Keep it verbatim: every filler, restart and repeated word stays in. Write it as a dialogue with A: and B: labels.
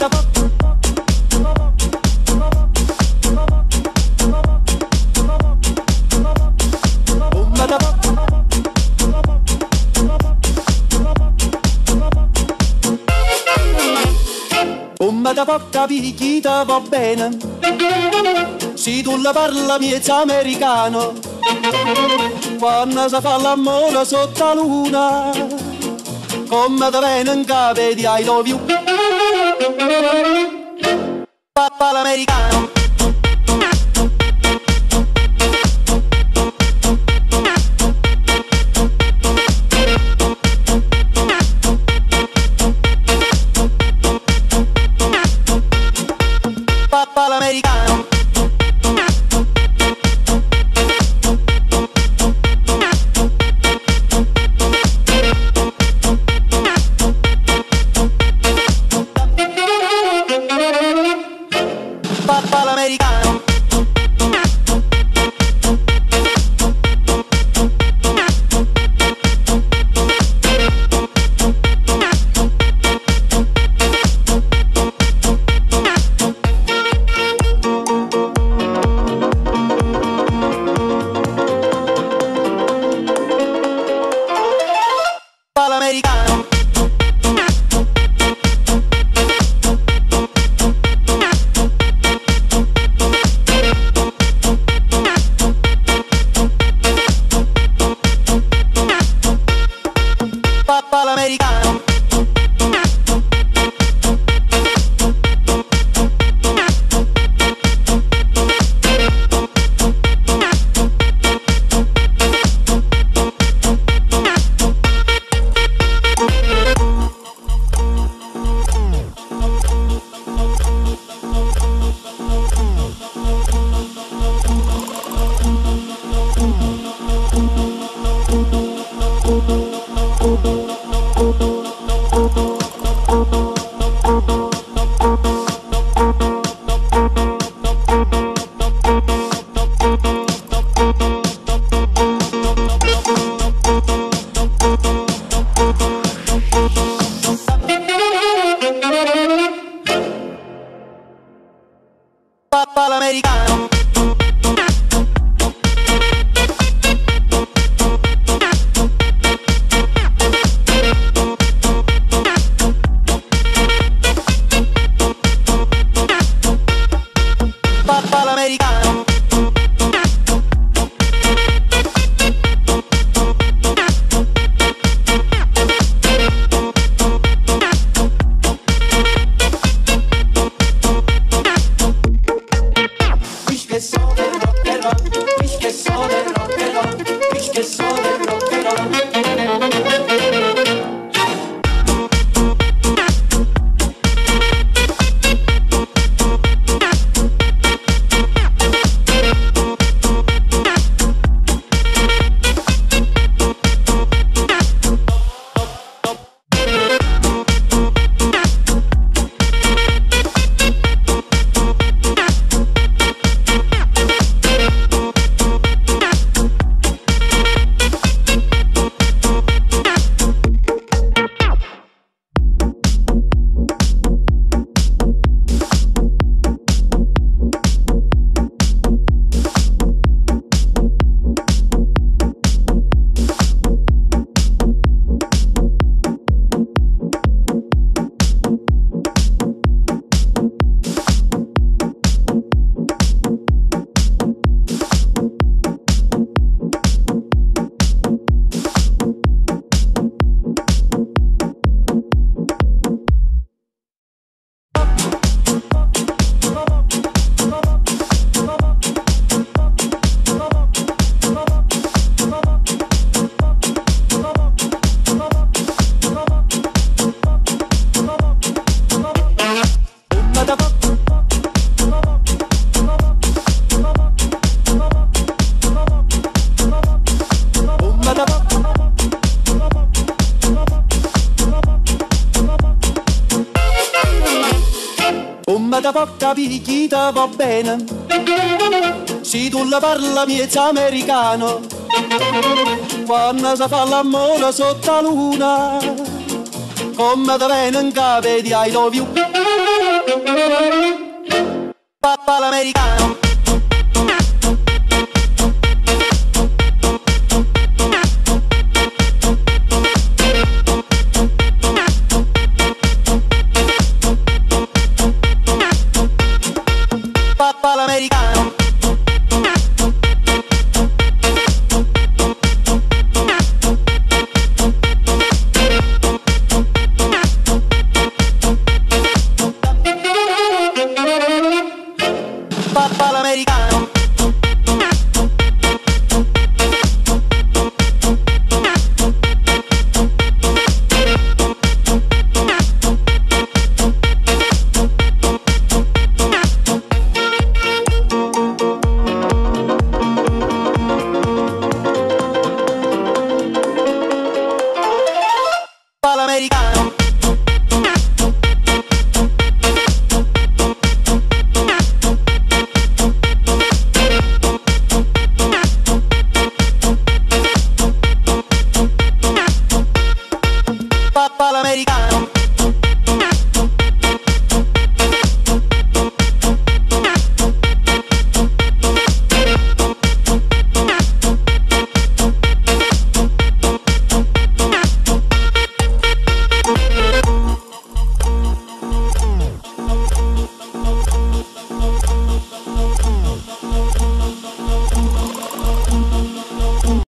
A: da po'. Bomba da po'. Bomba da po' capì chi te va bene. Se tu la parla miezza americano, quando si fa l'amore sotto la luna, come te viene in capo di I love you. Papà l'americano. Papà l'americano. Papà l'americano. Papà l'americano. Papà l'americano. Papà l'americano. Papà l'americano. Ich che so del rock and roll, ich che so del rock and roll, ich che so del rock and roll. Bomba da po' capì chi te va bene. Se tu la parla miezza americano, quando si fa l'amore sotto la luna, come te viene in capo di I love you. Papà l'americano. Papà l'americano. Papà l'americano. Papà l'americano. Papà l'americano.